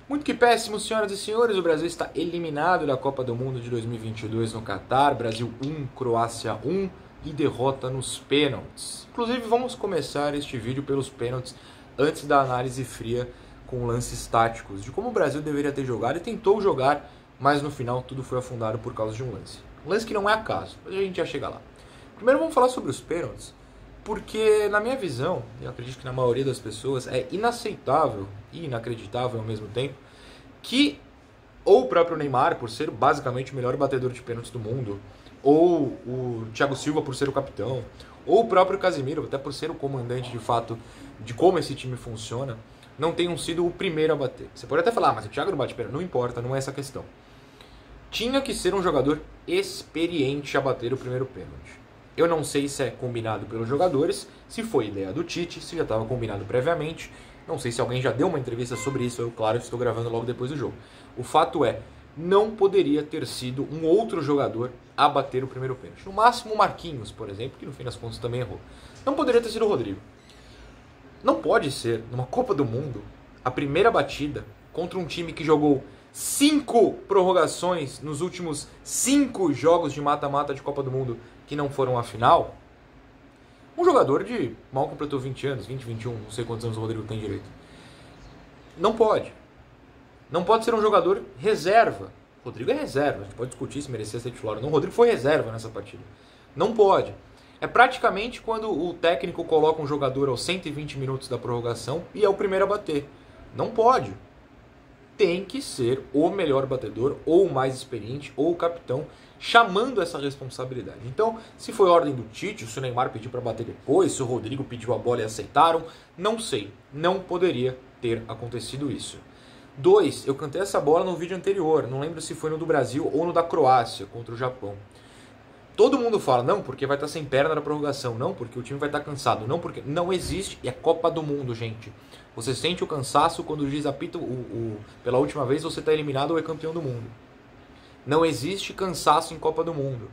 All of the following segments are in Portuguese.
Muito que péssimo, senhoras e senhores. O Brasil está eliminado da Copa do Mundo de 2022 no Catar. Brasil 1, Croácia 1 e derrota nos pênaltis. Inclusive, vamos começar este vídeo pelos pênaltis antes da análise fria com lances táticos de como o Brasil deveria ter jogado e tentou jogar, mas no final tudo foi afundado por causa de um lance. Um lance que não é acaso, mas a gente já chega lá. Primeiro vamos falar sobre os pênaltis, porque na minha visão, eu acredito que na maioria das pessoas, é inaceitável e inacreditável ao mesmo tempo que ou o próprio Neymar, por ser basicamente o melhor batedor de pênaltis do mundo, ou o Thiago Silva por ser o capitão, ou o próprio Casemiro, até por ser o comandante de fato de como esse time funciona, não tenham sido o primeiro a bater. Você pode até falar, mas o Thiago não bate pênalti. Não importa, não é essa a questão. Tinha que ser um jogador experiente a bater o primeiro pênalti. Eu não sei se é combinado pelos jogadores, se foi ideia do Tite, se já estava combinado previamente. Não sei se alguém já deu uma entrevista sobre isso, eu, claro, estou gravando logo depois do jogo. O fato é, não poderia ter sido um outro jogador a bater o primeiro pênalti. No máximo o Marquinhos, por exemplo, que no fim das contas também errou. Não poderia ter sido o Rodrigo. Não pode ser, numa Copa do Mundo, a primeira batida contra um time que jogou 5 prorrogações nos últimos 5 jogos de mata-mata de Copa do Mundo que não foram a final. Um jogador de mal completou 20 anos, 20, 21, não sei quantos anos o Rodrigo tem direito. Não pode. Não pode ser um jogador reserva. O Rodrigo é reserva, a gente pode discutir se merecia ser titular ou não. O Rodrigo foi reserva nessa partida. Não pode. É praticamente quando o técnico coloca um jogador aos 120 minutos da prorrogação e é o primeiro a bater. Não pode. Tem que ser o melhor batedor, ou o mais experiente, ou o capitão, chamando essa responsabilidade. Então, se foi ordem do Tite, se o Neymar pediu para bater depois, se o Rodrigo pediu a bola e aceitaram, não sei. Não poderia ter acontecido isso. 2, eu cantei essa bola no vídeo anterior, não lembro se foi no do Brasil ou no da Croácia contra o Japão. Todo mundo fala, não, porque vai estar sem perna na prorrogação, não, porque o time vai estar cansado, não, porque não existe, e é Copa do Mundo, gente. Você sente o cansaço quando o juiz apita pela última vez, você está eliminado ou é campeão do mundo. Não existe cansaço em Copa do Mundo.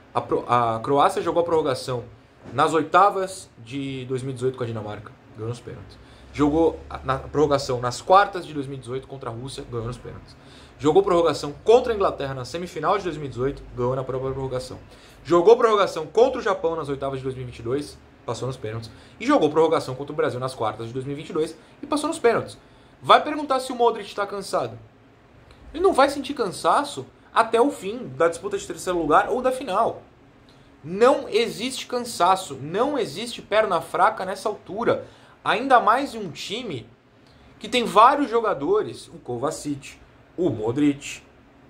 A Croácia jogou a prorrogação nas oitavas de 2018 com a Dinamarca, ganhou nos pênaltis. Jogou na prorrogação nas quartas de 2018 contra a Rússia, ganhou nos pênaltis. Jogou prorrogação contra a Inglaterra na semifinal de 2018, ganhou na própria prorrogação. Jogou prorrogação contra o Japão nas oitavas de 2022, passou nos pênaltis. E jogou prorrogação contra o Brasil nas quartas de 2022 e passou nos pênaltis. Vai perguntar se o Modric está cansado. Ele não vai sentir cansaço até o fim da disputa de terceiro lugar ou da final. Não existe cansaço, não existe perna fraca nessa altura. Ainda mais em um time que tem vários jogadores, o Kovacic, o Modric,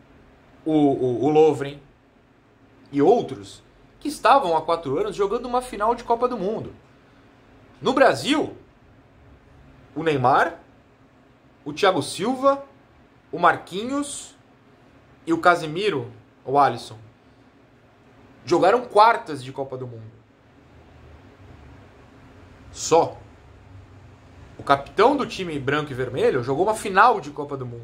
o Lovren e outros, que estavam há 4 anos jogando uma final de Copa do Mundo. No Brasil, o Neymar, o Thiago Silva, o Marquinhos e o Casemiro, o Alisson, jogaram quartas de Copa do Mundo. Só. O capitão do time branco e vermelho jogou uma final de Copa do Mundo.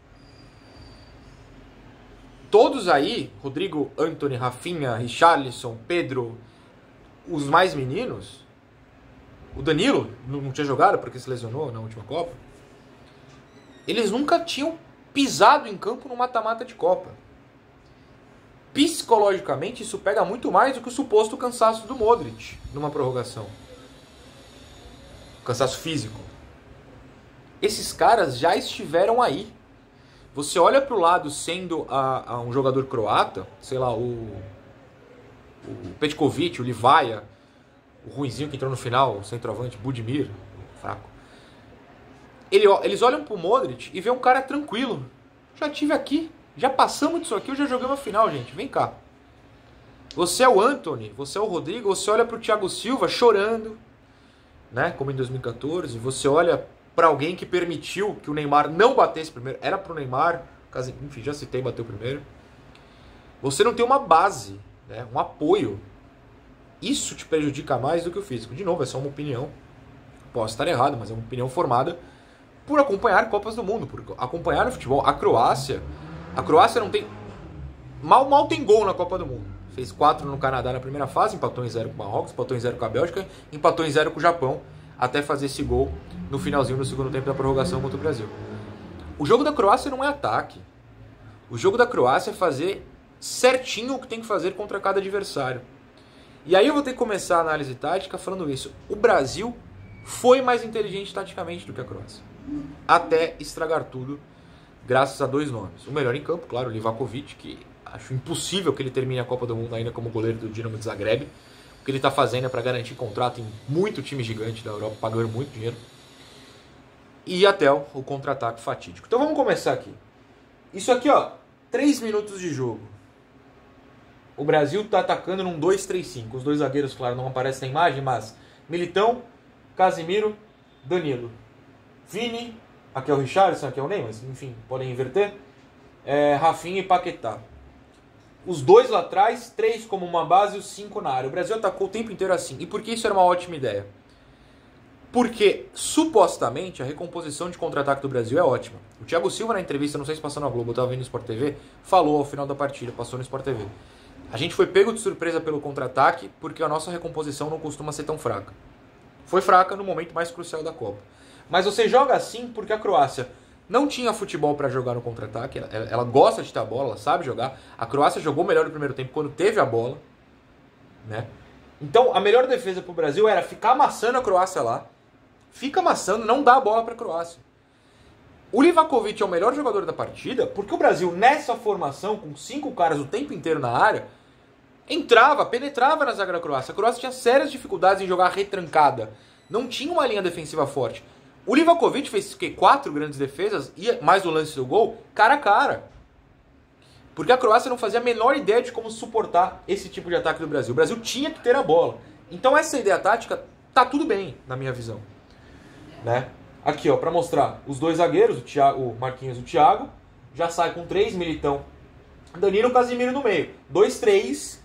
Todos aí, Rodrigo, Antony, Rafinha, Richarlison, Pedro, os mais meninos, o Danilo não tinha jogado porque se lesionou na última Copa, eles nunca tinham pisado em campo no mata-mata de Copa. Psicologicamente, isso pega muito mais do que o suposto cansaço do Modric numa prorrogação. Cansaço físico. Esses caras já estiveram aí. Você olha para o lado sendo um jogador croata, sei lá, o Petkovic, o Livaja, o ruinzinho que entrou no final, o centroavante, Budimir, fraco. Eles olham para o Modric e vê um cara tranquilo. Já tive aqui, já passamos disso aqui, eu já joguei uma final, gente, vem cá. Você é o Antony, você é o Rodrigo, você olha para o Thiago Silva chorando, né, como em 2014, você olha para alguém que permitiu que o Neymar não batesse primeiro, era para o Neymar, enfim, já citei, bateu primeiro. Você não tem uma base, né, um apoio. Isso te prejudica mais do que o físico. De novo, é só uma opinião. Posso estar errado, mas é uma opinião formada por acompanhar Copas do Mundo, por acompanhar o futebol. A Croácia não tem... Mal tem gol na Copa do Mundo. Fez 4 no Canadá na primeira fase, empatou em 0 com o Marrocos, empatou em 0 com a Bélgica, empatou em 0 com o Japão, até fazer esse gol no finalzinho do segundo tempo da prorrogação contra o Brasil. O jogo da Croácia não é ataque. O jogo da Croácia é fazer certinho o que tem que fazer contra cada adversário. E aí eu vou ter que começar a análise tática falando isso. O Brasil foi mais inteligente taticamente do que a Croácia. Até estragar tudo, graças a 2 nomes. O melhor em campo, claro, o Livakovic, que acho impossível que ele termine a Copa do Mundo ainda como goleiro do Dinamo de Zagreb. O que ele está fazendo é para garantir contrato em muito time gigante da Europa, pagando muito dinheiro. E até o contra-ataque fatídico. Então vamos começar aqui. Isso aqui, ó, 3 minutos de jogo. O Brasil está atacando num 2-3-5. Os 2 zagueiros, claro, não aparecem na imagem, mas Militão, Casemiro, Danilo. Vini, aqui é o Richarlison, aqui é o Ney, mas enfim, podem inverter. Rafinha e Paquetá. Os 2 lá atrás, 3 como uma base e os 5 na área. O Brasil atacou o tempo inteiro assim. E por que isso era uma ótima ideia? Porque, supostamente, a recomposição de contra-ataque do Brasil é ótima. O Thiago Silva, na entrevista, não sei se passou na Globo, eu estava vendo no Sport TV, falou ao final da partida, passou no Sport TV. A gente foi pego de surpresa pelo contra-ataque porque a nossa recomposição não costuma ser tão fraca. Foi fraca no momento mais crucial da Copa. Mas você joga assim porque a Croácia não tinha futebol para jogar no contra-ataque. Ela gosta de ter a bola, ela sabe jogar. A Croácia jogou melhor no primeiro tempo quando teve a bola, né? Então a melhor defesa para o Brasil era ficar amassando a Croácia lá. Fica amassando, não dá a bola para a Croácia. O Livakovic é o melhor jogador da partida porque o Brasil, nessa formação, com 5 caras o tempo inteiro na área, penetrava na zaga da Croácia. A Croácia tinha sérias dificuldades em jogar retrancada. Não tinha uma linha defensiva forte. O Livakovic fez 4 grandes defesas, e mais o lance do gol, cara a cara. Porque a Croácia não fazia a menor ideia de como suportar esse tipo de ataque do Brasil. O Brasil tinha que ter a bola. Então essa ideia tática tá tudo bem, na minha visão. Né? Aqui, ó, para mostrar os 2 zagueiros, o Marquinhos e o Thiago, já sai com 3, Militão, Danilo, Casemiro no meio. 2-3,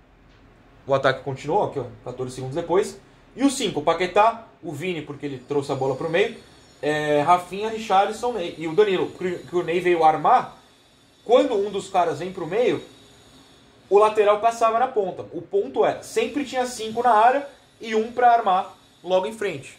o ataque continuou, aqui, ó, 14 segundos depois. E o 5, o Paquetá, o Vini, porque ele trouxe a bola pro meio, Rafinha, Richarlison, Ney. E o Danilo, que o Ney veio armar, quando um dos caras vem pro meio, o lateral passava na ponta. O ponto é, sempre tinha 5 na área e um para armar logo em frente.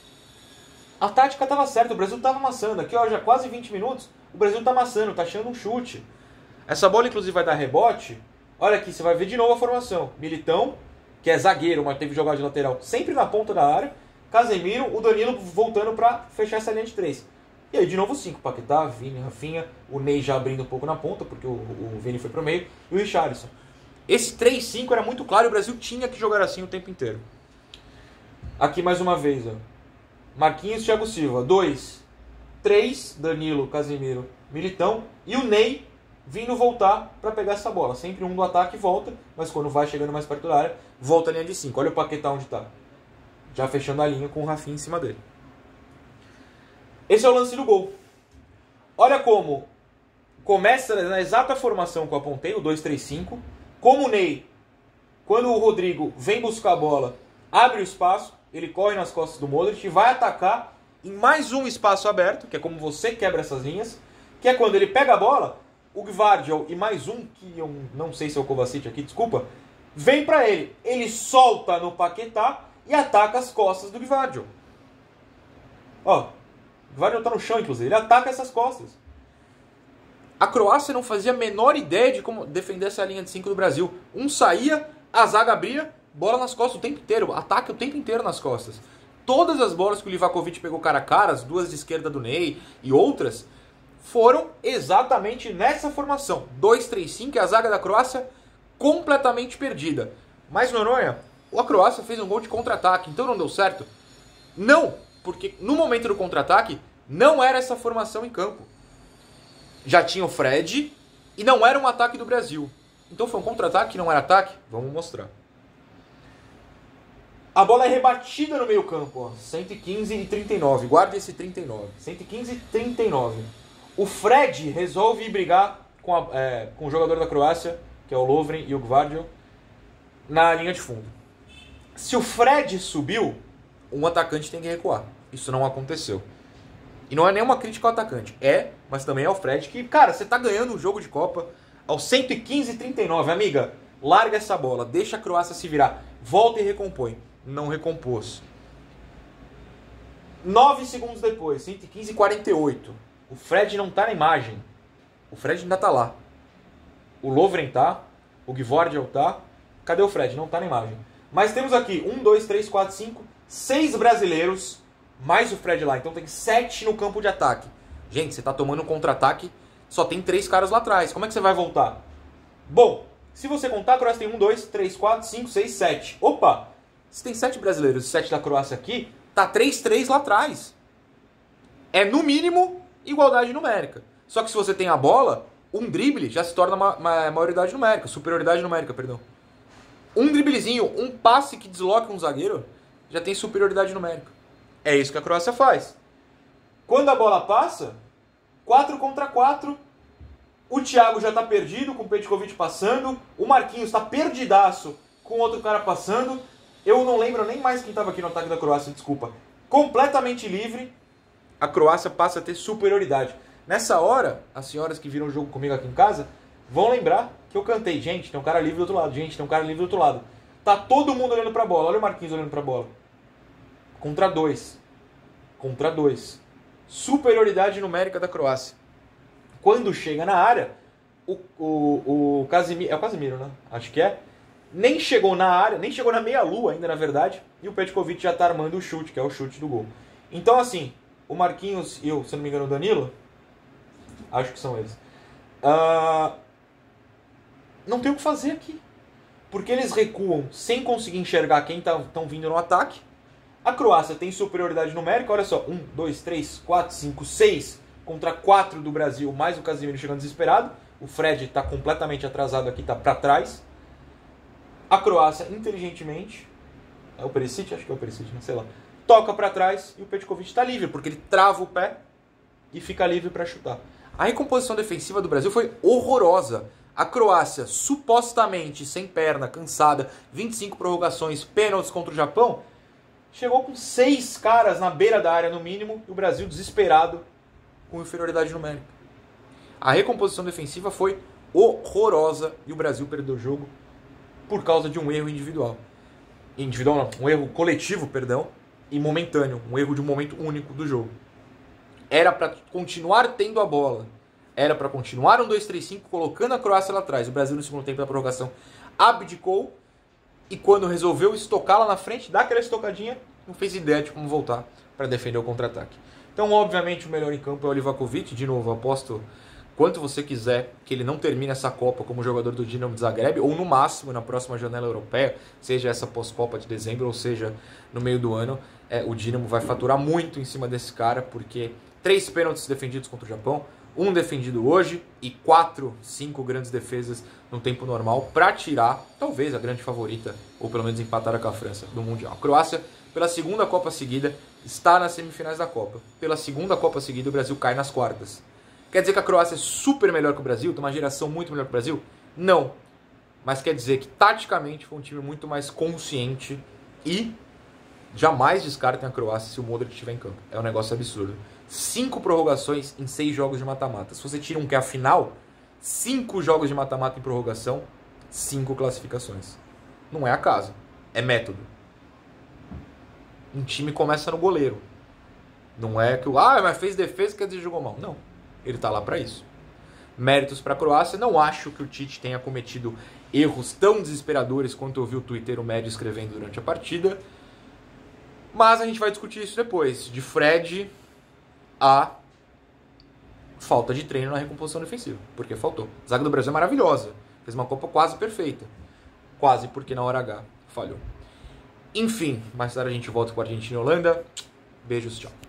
A tática estava certa, o Brasil estava amassando. Aqui, ó, já quase 20 minutos, o Brasil está amassando, está achando um chute. Essa bola, inclusive, vai dar rebote. Olha aqui, você vai ver de novo a formação. Militão, que é zagueiro, mas teve jogada de lateral sempre na ponta da área. Casemiro, o Danilo voltando para fechar essa linha de 3. E aí, de novo, 5. Paquetá, Vini, Rafinha, o Ney já abrindo um pouco na ponta, porque o Vini foi pro meio, e o Richarlison. Esse 3-5 era muito claro e o Brasil tinha que jogar assim o tempo inteiro. Aqui mais uma vez, ó. Marquinhos, Thiago Silva. 2, 3, Danilo, Casemiro, Militão. E o Ney vindo voltar para pegar essa bola. Sempre um do ataque volta, mas quando vai chegando mais perto da área, volta a linha de 5. Olha o Paquetá onde está. Já fechando a linha com o Rafinha em cima dele. Esse é o lance do gol. Olha como começa na exata formação que eu apontei, o 2-3-5. Como o Ney, quando o Rodrigo vem buscar a bola, abre o espaço, ele corre nas costas do Modric e vai atacar em mais um espaço aberto, que é como você quebra essas linhas, que é quando ele pega a bola, o Gvardiol e mais um, que eu não sei se é o Kovacic aqui, desculpa, vem pra ele. Ele solta no Paquetá e ataca as costas do Gvardiol. Ó, o Gvardiol tá no chão, inclusive, ele ataca essas costas. A Croácia não fazia a menor ideia de como defender essa linha de 5 do Brasil. Um saía, a zaga abria, bola nas costas o tempo inteiro, ataque o tempo inteiro nas costas. Todas as bolas que o Livakovic pegou cara a cara, as 2 de esquerda do Ney e outras, foram exatamente nessa formação. 2-3-5, e a zaga da Croácia completamente perdida. Mas, Noronha, a Croácia fez um gol de contra-ataque, então não deu certo? Não, porque no momento do contra-ataque, não era essa formação em campo. Já tinha o Fred, e não era um ataque do Brasil. Então foi um contra-ataque, não era ataque? Vamos mostrar. A bola é rebatida no meio campo, ó. 115 e 39. Guarde esse 39. 115 e 39. O Fred resolve ir brigar com o jogador da Croácia, que é o Lovren e o Gvardiol, na linha de fundo. Se o Fred subiu, um atacante tem que recuar. Isso não aconteceu. E não é nenhuma crítica ao atacante. Mas também é o Fred que, cara, você tá ganhando um jogo de Copa aos 115 e 39. Amiga, larga essa bola, deixa a Croácia se virar. Volta e recompõe. Não recompôs. 9 segundos depois, 115 e 48. O Fred não tá na imagem. O Fred ainda tá lá. O Lovren tá. O Gvardiol tá. Cadê o Fred? Não tá na imagem. Mas temos aqui 1, 2, 3, 4, 5, 6 brasileiros, mais o Fred lá. Então tem 7 no campo de ataque. Gente, você tá tomando um contra-ataque, só tem 3 caras lá atrás. Como é que você vai voltar? Bom, se você contar, a Croácia tem 1, 2, 3, 4, 5, 6, 7. Opa! Se tem 7 brasileiros e 7 da Croácia aqui, tá 3-3 lá atrás. É, no mínimo, igualdade numérica. Só que se você tem a bola, um drible já se torna uma maioridade numérica, superioridade numérica, perdão. Um driblezinho, um passe que desloca um zagueiro, já tem superioridade numérica. É isso que a Croácia faz. Quando a bola passa, 4 contra 4, o Thiago já está perdido, com o Petkovic passando, o Marquinhos está perdidaço, com outro cara passando. Eu não lembro nem mais quem estava aqui no ataque da Croácia, desculpa. Completamente livre, a Croácia passa a ter superioridade. Nessa hora, as senhoras que viram o jogo comigo aqui em casa vão lembrar que eu cantei, gente, tem um cara livre do outro lado, gente, tem um cara livre do outro lado. Tá todo mundo olhando pra bola, olha o Marquinhos olhando pra bola. Contra 2. Contra 2. Superioridade numérica da Croácia. Quando chega na área, o Casemiro, é o Casemiro, né? Acho que é. Nem chegou na área, nem chegou na meia-lua ainda, na verdade, e o Petkovic já tá armando o chute, que é o chute do gol. Então, assim, o Marquinhos e se não me engano, o Danilo, acho que são eles, não tem o que fazer aqui. Porque eles recuam sem conseguir enxergar quem estão vindo no ataque. A Croácia tem superioridade numérica, olha só, 1, 2, 3, 4, 5, 6 contra 4 do Brasil, mais o Casemiro chegando desesperado. O Fred está completamente atrasado aqui, está para trás. A Croácia, inteligentemente, é o Perisic? Acho que é o Perisic, não sei lá. Toca para trás e o Petkovic está livre, porque ele trava o pé e fica livre para chutar. A recomposição defensiva do Brasil foi horrorosa. A Croácia, supostamente sem perna, cansada, 25 prorrogações, pênaltis contra o Japão, chegou com 6 caras na beira da área no mínimo e o Brasil desesperado com inferioridade numérica. A recomposição defensiva foi horrorosa e o Brasil perdeu o jogo por causa de um erro individual. Individual não, um erro coletivo, perdão, e momentâneo, um erro de um momento único do jogo. Era para continuar tendo a bola. Era para continuar 1-2-3-5, colocando a Croácia lá atrás. O Brasil no segundo tempo da prorrogação abdicou e quando resolveu estocar lá na frente, dar aquela estocadinha, não fez ideia de como voltar para defender o contra-ataque. Então, obviamente, o melhor em campo é o Livakovic. De novo, aposto quanto você quiser que ele não termine essa Copa como jogador do Dinamo de Zagreb, ou no máximo na próxima janela europeia, seja essa pós-Copa de dezembro, ou seja no meio do ano, o Dinamo vai faturar muito em cima desse cara, porque 3 pênaltis defendidos contra o Japão, 1 defendido hoje e 4, 5 grandes defesas no tempo normal para tirar, talvez, a grande favorita, ou pelo menos empatar com a França do Mundial. A Croácia, pela segunda Copa seguida, está nas semifinais da Copa. Pela segunda Copa seguida, o Brasil cai nas quartas. Quer dizer que a Croácia é super melhor que o Brasil? Tem uma geração muito melhor que o Brasil? Não. Mas quer dizer que, taticamente, foi um time muito mais consciente e jamais descartem a Croácia se o Modric estiver em campo. É um negócio absurdo. 5 prorrogações em 6 jogos de mata-mata. Se você tira um que é a final, 5 jogos de mata-mata em prorrogação, 5 classificações. Não é acaso, é método. Um time começa no goleiro. Não é que mas fez defesa, quer dizer jogou mal. Não, ele tá lá para isso. Méritos para a Croácia. Não acho que o Tite tenha cometido erros tão desesperadores quanto eu vi o Twitter médio escrevendo durante a partida. Mas a gente vai discutir isso depois. De Fred a falta de treino na recomposição defensiva, porque faltou. A zaga do Brasil é maravilhosa, fez uma Copa quase perfeita, quase porque na hora H falhou. Enfim, mais tarde a gente volta com a Argentina e Holanda. Beijos, tchau.